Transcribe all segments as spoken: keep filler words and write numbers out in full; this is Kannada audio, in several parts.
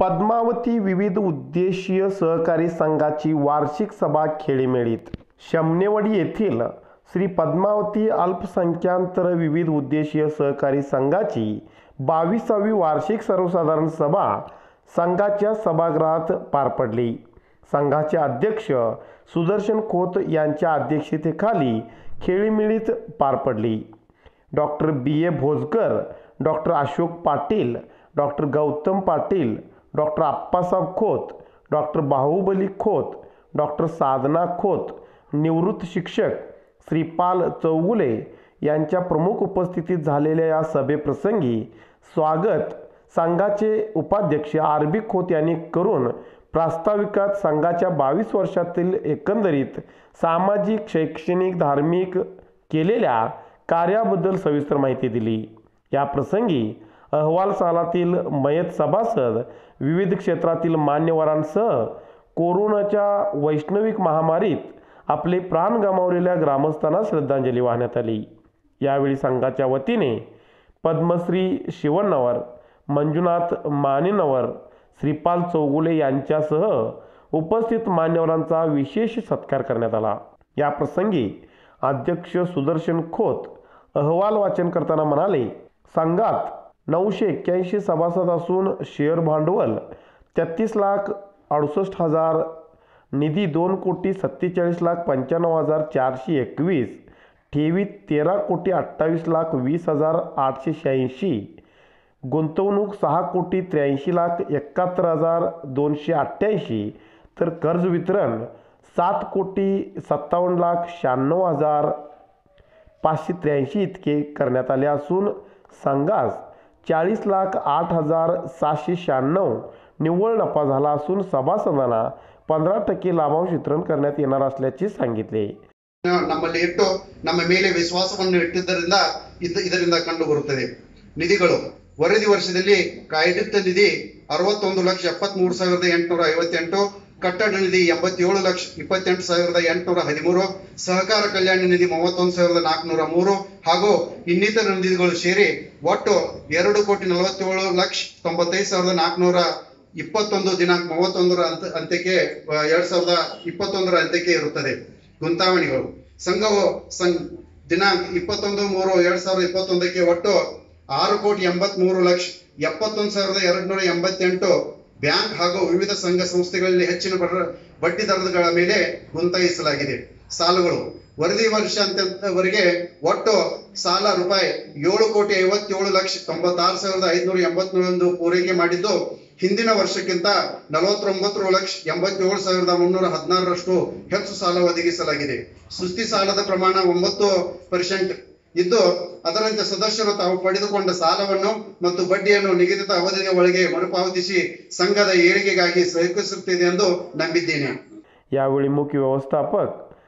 पद्मावती विविध उद्देशीय सहकारी संघाची वार्षिक सभा खेळीमेळीत. शमनेवाडी येथील श्री पद्मावती अल्पसंख्यातर विविध उद्देशीय सहकारी संघाची बावीसावी वार्षिक सर्वसाधारण सभा संघाच्या सभागृहात पार पडली. संघाचे अध्यक्ष सुदर्शन खोत यांच्या अध्यक्षतेखाली खेळीमेळीत पार पडली. Doctor B A Bhojkar, doctor Ashok Patil, doctor Gautam Patil, doctor Appasaheb Khot, doctor Bahubali Khot, doctor Sadhana Khot, निवृत्त शिक्षक श्रीपाल चौगुले यांच्या प्रमुख उपस्थितीत झालेल्या या सभेप्रसंगी स्वागत संघाचे उपाध्यक्ष आर बी खोत यांनी करून प्रास्ताविकात संघाच्या बावीस वर्षातील एकंदरीत सामाजिक, शैक्षणिक, धार्मिक केलेल्या कार्याबद्दल सविस्तर माहिती दिली. या प्रसंगी अहवाल सालातील मयत सभासद, विविध क्षेत्रातील मान्यवरांसह कोरोनाच्या वैश्विक महामारीत आपले प्राण गमावलेल्या ग्रामस्थांना श्रद्धांजली वाहण्यात आली. यावेळी संघाच्या वतीने पद्मश्री शिवण्णवर, मंजुनाथ मानेनवर, श्रीपाल चौगुले यांच्यासह उपस्थित मान्यवरांचा विशेष सत्कार करण्यात आला. या प्रसंगी अध्यक्ष सुदर्शन खोत अहवाल वाचन करताना म्हणाले, संघात नऊशे एक्क्याऐंशी सभासद असून शेअर भांडवल तेहतीस लाख अडुसष्ट हजार, निधी दोन कोटी सत्तेचाळीस लाख पंच्याण्णव हजार चारशे एकवीस, ठेवी तेरा कोटी अठ्ठावीस लाख वीस हजार आठशे शहाऐंशी, गुंतवणूक सहा कोटी त्र्याऐंशी लाख एकाहत्तर हजार दोनशे अठ्ठ्याऐंशी, तर कर्ज वितरण सात कोटी सत्तावन्न लाख शहाण्णव हजार पाचशे त्र्याऐंशी इतके करण्यात आले असून संघास चाळीस लाख आठ हजार सातशे शहाण्णव निव्वळ नफा झाला असून सभासदांना पंधरा टक्के लाभांश वितरण करण्यात येणार असल्याचे सांगितले. ನಮ್ಮಲ್ಲಿ ಇಟ್ಟು ನಮ್ಮ ಮೇಲೆ ವಿಶ್ವಾಸವನ್ನು ಇಟ್ಟಿದ್ದರಿಂದ ಇದರಿಂದ ಕಂಡು ಬರುತ್ತದೆ. ನಿಧಿಗಳು ವರದಿ ವರ್ಷದಲ್ಲಿ ಕಾಯ್ದಿಟ್ಟ ನಿಧಿ ಅರವತ್ತೊಂದು ಲಕ್ಷ ಎಪ್ಪತ್ಮೂರು ಸಾವಿರದ ಎಂಟುನೂರ ಐವತ್ತೆಂಟು, ಕಟ್ಟಡ ನಿಧಿ ಎಂಬತ್ತೇಳು ಲಕ್ಷ ಇಪ್ಪತ್ತೆಂಟು ಸಾವಿರದ ಎಂಟುನೂರ ಹದಿಮೂರು, ಸಹಕಾರ ಕಲ್ಯಾಣ ನಿಧಿ ಮೂವತ್ತೊಂದು ಸಾವಿರದ ನಾಲ್ಕುನೂರ ಮೂರು ಹಾಗೂ ಇನ್ನಿತರ ನಿಧಿಗಳು ಸೇರಿ ಒಟ್ಟು ಎರಡು ಕೋಟಿ ನಲವತ್ತೇಳು ಲಕ್ಷ ತೊಂಬತ್ತೈದು ಸಾವಿರದ ನಾಲ್ಕುನೂರ ಇಪ್ಪತ್ತೊಂದು ದಿನಾಂಕ ಮೂವತ್ತೊಂದರ ಅಂತ ಅಂತ್ಯಕ್ಕೆ ಎರಡ್ ಸಾವಿರದ ಇಪ್ಪತ್ತೊಂದರ ಅಂತ್ಯಕ್ಕೆ ಇರುತ್ತದೆ. ಗುಂತಾವಣಿಗಳು ಸಂಘವು ಸಂ ದಿನಾಂಕ ಇಪ್ಪತ್ತೊಂದು ಮೂರು ಎರಡ್ ಸಾವಿರದ ಇಪ್ಪತ್ತೊಂದಕ್ಕೆ ಒಟ್ಟು ಆರು ಕೋಟಿ ಎಂಬತ್ ಮೂರು ಲಕ್ಷ ಎಪ್ಪತ್ತೊಂದು ಸಾವಿರದ ಎರಡ್ ನೂರ ಎಂಬತ್ತೆಂಟು ಬ್ಯಾಂಕ್ ಹಾಗೂ ವಿವಿಧ ಸಂಘ ಸಂಸ್ಥೆಗಳಲ್ಲಿ ಹೆಚ್ಚಿನ ಬಡ್ಡಿ ದರಗಳ ಮೇಲೆ ಗುಂತಾಯಿಸಲಾಗಿದೆ. ಸಾಲಗಳು ವರದಿ ವರ್ಷಾಂತ್ಯವರೆಗೆ ಒಟ್ಟು ಸಾಲ ರೂಪಾಯಿ ಏಳು ಕೋಟಿ ಐವತ್ತೇಳು ಲಕ್ಷ ತೊಂಬತ್ತಾರು ಸಾವಿರದ ಐದುನೂರ ಎಂಬತ್ತೊಂದು ಪೂರೈಕೆ ಮಾಡಿದ್ದು, ಹಿಂದಿನ ವರ್ಷಕ್ಕಿಂತ ನಲವತ್ತೊಂಬತ್ತು ಲಕ್ಷ ಎಂಬತ್ತೇಳು ಸಾವಿರದ ಮುನ್ನೂರ ಹದಿನಾರರಷ್ಟು ಹೆಚ್ಚು ಸಾಲ ಒದಗಿಸಲಾಗಿದೆ. ಸುಸ್ತಿ ಸಾಲದ ಪ್ರಮಾಣ ಒಂಬತ್ತು ಪರ್ಸೆಂಟ್ ಇದ್ದು, ಅದರಂತೆ ಸದಸ್ಯರು ತಾವು ಪಡೆದುಕೊಂಡ ಸಾಲವನ್ನು ಮತ್ತು ಬಡ್ಡಿಯನ್ನು ನಿಗದಿತ ಅವಧಿಯ ಒಳಗೆ ಮರುಪಾವತಿಸಿ ಸಂಘದ ಏಳಿಗೆಗಾಗಿ ಸಹಕರಿಸುತ್ತಿದೆ ಎಂದು ನಂಬಿದ್ದೇನೆ. यावेळी मुख्य व्यवस्थापक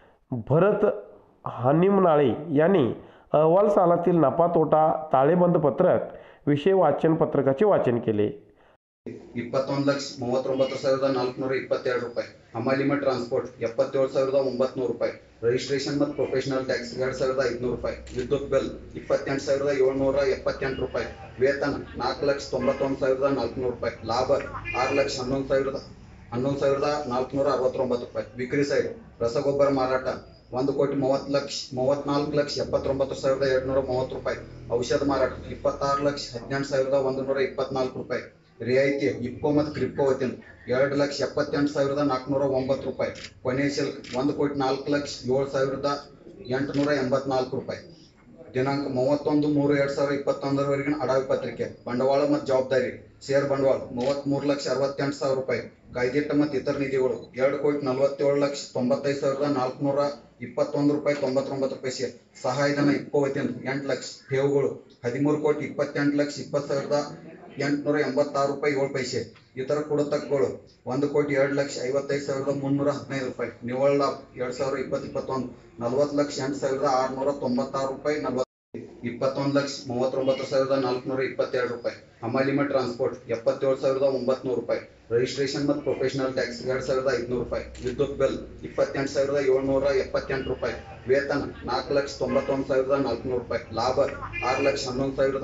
भरत हनिमनाळे यांनी अहवाल सालातील नफा तोटा ताळेबंद पत्रक विषय वाचन पत्रकाचे वाचन केले. ಇಪ್ಪತ್ತೊಂದು ಲಕ್ಷ ಮೂವತ್ತೊಂಬತ್ತು ಸಾವಿರದ ನಾಲ್ಕುನೂರ ಇಪ್ಪತ್ತೆರಡು ರೂಪಾಯಿ, ಹಮಾಲಿ ಮತ್ತು ಟ್ರಾನ್ಸ್ಪೋರ್ಟ್ ಎಪ್ಪತ್ತೇಳು ಸಾವಿರದ ಒಂಬತ್ನೂರು ರೂಪಾಯಿ, ರಿಜಿಸ್ಟ್ರೇಷನ್ ಮತ್ತು ಪ್ರೊಫೆಷನಲ್ ಟ್ಯಾಕ್ಸ್ ಎರಡು ಸಾವಿರದ ಐದುನೂರು ರೂಪಾಯಿ, ವಿದ್ಯುತ್ ಬಿಲ್ ಇಪ್ಪತ್ತೆಂಟು ಸಾವಿರದ ಏಳ್ನೂರ ಎಪ್ಪತ್ತೆಂಟು ರೂಪಾಯಿ, ವೇತನ ನಾಲ್ಕು ಲಕ್ಷ ತೊಂಬತ್ತೊಂದು ಸಾವಿರದ ನಾಲ್ಕುನೂರು ರೂಪಾಯಿ, ಲಾಭ ಆರು ಲಕ್ಷ ಹನ್ನೊಂದು ಸಾವಿರದ ಹನ್ನೊಂದು ಸಾವಿರದ ನಾಲ್ಕುನೂರ ಅರವತ್ತೊಂಬತ್ತು ರೂಪಾಯಿ, ವಿಕ್ರಿ ಸೈಡ್ ರಸಗೊಬ್ಬರ ಮಾರಾಟ ಒಂದು ಕೋಟಿ ಮೂವತ್ತು ಲಕ್ಷ ಮೂವತ್ನಾಲ್ಕು ಲಕ್ಷ ಎಪ್ಪತ್ತೊಂಬತ್ತು ಸಾವಿರದ ಎರಡು ನೂರ ಮೂವತ್ತು ರೂಪಾಯಿ, ಔಷಧ ಮಾರಾಟ ಇಪ್ಪತ್ತಾರು ಲಕ್ಷ ಹದಿನೆಂಟು ಸಾವಿರದ ಒಂದು ನೂರ ಇಪ್ಪತ್ನಾಲ್ಕು ರೂಪಾಯಿ, ರಿಯಾಯಿತಿ ಇಪ್ಕೋ ಮತ್ತು ಕ್ರಿಪ್ಕೋ ವತಿಯಿಂದ ಎರಡು ಲಕ್ಷ ಎಪ್ಪತ್ತೆಂಟು ಸಾವಿರದ ನಾಲ್ಕುನೂರ ಒಂಬತ್ತು ರೂಪಾಯಿ, ಕೊನೆ ಶುಲ್ಕ ಒಂದು ಕೋಟಿ ನಾಲ್ಕು ಲಕ್ಷ ಏಳು ಸಾವಿರದ ಎಂಟುನೂರ ಎಂಬತ್ನಾಲ್ಕು ರೂಪಾಯಿ. ದಿನಾಂಕ ಮೂವತ್ತೊಂದು ಮೂರು ಎರಡ್ ಸಾವಿರದ ಇಪ್ಪತ್ತೊಂದರವರೆಗಿನ ಅಡಾವಿ ಪತ್ರಿಕೆ ಬಂಡವಾಳ ಮತ್ತು ಜವಾಬ್ದಾರಿ ಶೇರ್ ಬಂಡವಾಳ ಮೂವತ್ತ್ ಮೂರು ಲಕ್ಷ ಅರವತ್ತೆಂಟು ಸಾವಿರ ರೂಪಾಯಿ, ಕಾಯ್ದಿಟ್ಟ ಮತ್ತು ಇತರ ನಿಧಿಗಳು ಎರಡು ಕೋಟಿ ನಲವತ್ತೇಳು ಲಕ್ಷ ತೊಂಬತ್ತೈದು ಸಾವಿರದ ನಾಲ್ಕುನೂರ ಇಪ್ಪತ್ತೊಂದು ರೂಪಾಯಿ ತೊಂಬತ್ತೊಂಬತ್ತು ರೂಪಾಯಿ ಶೇರ್, ಸಹಾಯಧನ ಇಪ್ಪೋ ವತಿಯಿಂದ ಎಂಟು ಲಕ್ಷ, ಠೇವುಗಳು ಹದಿಮೂರು ಕೋಟಿ ಇಪ್ಪತ್ತೆಂಟು ಲಕ್ಷ ಇಪ್ಪತ್ತು ಸಾವಿರದ ಎಂಟುನೂರ ಎಂಬತ್ತಾರು ರೂಪಾಯಿ ಏಳು ಪೈಸೆ, ಇತರ ಕೊಡತಕ್ಕಗಳು ಒಂದು ಕೋಟಿ ಎರಡು ಲಕ್ಷ ಐವತ್ತೈದು ಸಾವಿರದ ಮುನ್ನೂರ ಹದಿನೈದು ರೂಪಾಯಿ, ನಿವ್ವಳ ಲಾಭ ಎರಡ್ ಸಾವಿರದ ಇಪ್ಪತ್ತು ಇಪ್ಪತ್ತೊಂದು ನಲವತ್ತು ಲಕ್ಷ ಎಂಟು ಸಾವಿರದ ಆರುನೂರ ತೊಂಬತ್ತಾರು ರೂಪಾಯಿ ನಲವತ್ತು ಇಪ್ಪತ್ತೊಂದು ಲಕ್ಷ ಮೂವತ್ತೊಂಬತ್ತು ಸಾವಿರದ ನಾಲ್ಕುನೂರ ಇಪ್ಪತ್ತೆರಡು ರೂಪಾಯಿ, ಹಮಾಲಿ ಮತ್ತು ಟ್ರಾನ್ಸ್ಪೋರ್ಟ್ ಎಪ್ಪತ್ತೇಳು ಸಾವಿರದ ಒಂಬತ್ನೂರು ರೂಪಾಯಿ, ರಿಜಿಸ್ಟ್ರೇಷನ್ ಮತ್ತು ಪ್ರೊಫೆಷನಲ್ ಟ್ಯಾಕ್ಸ್ ಎರಡು ಸಾವಿರದ ಐದುನೂರು ರೂಪಾಯಿ, ವಿದ್ಯುತ್ ಬಿಲ್ ಇಪ್ಪತ್ತೆಂಟು ಸಾವಿರದ ಏಳ್ನೂರ ಎಪ್ಪತ್ತೆಂಟು ರೂಪಾಯಿ, ವೇತನ ನಾಲ್ಕು ಲಕ್ಷ ತೊಂಬತ್ತೊಂದು ಸಾವಿರದ ನಾಲ್ಕುನೂರು ರೂಪಾಯಿ, ಲಾಭ ಆರು ಲಕ್ಷ ಹನ್ನೊಂದು ಸಾವಿರದ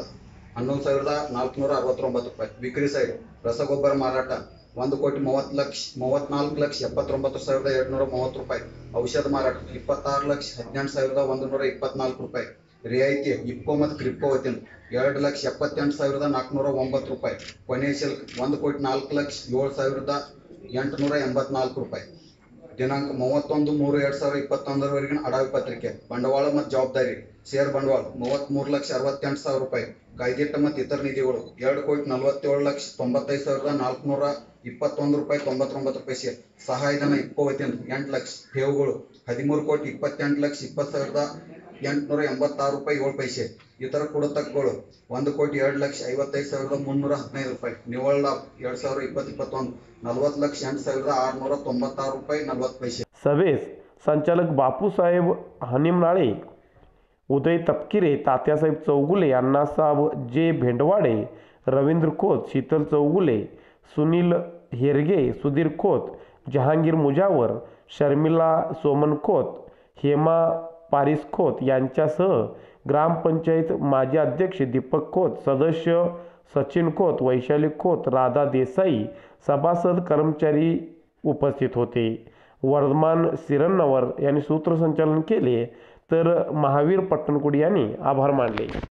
ಹನ್ನೊಂದು ಸಾವಿರದ ನಾಲ್ಕುನೂರ ಅರವತ್ತೊಂಬತ್ತು ರೂಪಾಯಿ. ವಿಕ್ರಿ ಸೈಡ್ ರಸಗೊಬ್ಬರ ಮಾರಾಟ ಒಂದು ಕೋಟಿ ಮೂವತ್ತು ಲಕ್ಷ ಮೂವತ್ನಾಲ್ಕು ಲಕ್ಷ ಎಪ್ಪತ್ತೊಂಬತ್ತು ಸಾವಿರದ ಎರಡುನೂರ ಮೂವತ್ತು ರೂಪಾಯಿ. ಔಷಧ ಮಾರಾಟ ಇಪ್ಪತ್ತಾರು ಲಕ್ಷ ಹದಿನೆಂಟು ಸಾವಿರದ ಒಂದು ನೂರ ಇಪ್ಪತ್ನಾಲ್ಕು ರೂಪಾಯಿ. ರಿಯಾಯಿತಿ ಇಪ್ಕೋ ಮತ್ತು ಕ್ರಿಪ್ಕೋ ವತಿಯಿಂದ ಎರಡು ಲಕ್ಷ ಎಪ್ಪತ್ತೆಂಟು ಸಾವಿರದ ನಾಲ್ಕುನೂರ ಒಂಬತ್ತು ರೂಪಾಯಿ. ಕೊನೆಯ ಶುಲ್ಕ ಒಂದು ಕೋಟಿ ನಾಲ್ಕು ಲಕ್ಷ ಏಳು ಸಾವಿರದ ಎಂಟುನೂರ ಎಂಬತ್ನಾಲ್ಕು ರೂಪಾಯಿ. ದಿನಾಂಕ ಮೂವತ್ತೊಂದು ಮೂರು ಎರಡ್ ಸಾವಿರದ ಇಪ್ಪತ್ತೊಂದರವರೆಗಿನ ಅಡಾವಿ ಪತ್ರಿಕೆ. ಬಂಡವಾಳ ಮತ್ತು ಜವಾಬ್ದಾರಿ ಶೇರ್ ಬಂಡವಾಳ ಮೂವತ್ಮೂರು ಲಕ್ಷ ಅರವತ್ತೆಂಟು ಸಾವಿರ ರೂಪಾಯಿ. ಕಾಯ್ದಿಟ್ಟ ಮತ್ತು ಇತರ ನಿಧಿಗಳು ಎರಡು ಕೋಟಿ ನಲವತ್ತೇಳು ಲಕ್ಷ ತೊಂಬತ್ತೈದು ಸಾವಿರದ ನಾಲ್ಕುನೂರ ಇಪ್ಪತ್ತೊಂದು ರೂಪಾಯಿ ತೊಂಬತ್ತೊಂಬತ್ತು ರೂಪಾಯಿ ಶೇರ್. ಸಹಾಯಧನ ಇಪ್ಕೋ ವತಿಯಿಂದ ಎಂಟು ಲಕ್ಷ. ಠೇವುಗಳು ಹದಿಮೂರು ಕೋಟಿ ಇಪ್ಪತ್ತೆಂಟು ಲಕ್ಷ ಇಪ್ಪತ್ತು ಸಾವಿರದ ಎಂಟುನೂರ ಎಂಬತ್ತಾರು ರೂಪಾಯಿ ಏಳು ಪೈಸೆ. ಇತರ ಕೊಡತಕ್ಕಗಳು ಒಂದು ಕೋಟಿ ಎರಡು ಲಕ್ಷ ಐವತ್ತೈದು ಸಾವಿರದ ಮುನ್ನೂರ ಹದಿನೈದು ರೂಪಾಯಿ. ನಿವ್ವಳ ಲಾಭ ಎರಡ್ ಸಾವಿರದ ಇಪ್ಪತ್ತು ಇಪ್ಪತ್ತೊಂದು ನಲವತ್ತು ಲಕ್ಷ ಎಂಟು ಸಾವಿರದ ಆರುನೂರ ತೊಂಬತ್ತಾರು ರೂಪಾಯಿ ನಲವತ್ತು ಪೈಸೆ. सभेस संचालक बापूसाहेब हनिमनाळे, उदय तपकिरे, तात्यासाहेब चौगुले, अण्णासाहेब जे भेंडवाडे, रवींद्र खोत, शीतल चौगुले, सुनील हेरगे, सुधीर खोत, जहांगीर मुजावर, शर्मिला सोमन खोत, हेमा पारिस खोत यांच्यासह ग्रामपंचायत माजी अध्यक्ष दीपक खोत, सदस्य सचिन खोत, वैशाली खोत, राधा देसाई, सभासद कर्मचारी उपस्थित होते. वर्धमान सिरन्नवर यांनी सूत्रसंचालन केले तर महावीर पट्टणकुडी यांनी आभार मानले.